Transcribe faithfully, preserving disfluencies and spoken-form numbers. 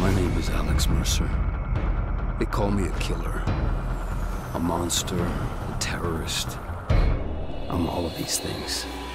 My name is Alex Mercer. They call me a killer, a monster, a terrorist. I'm all of these things.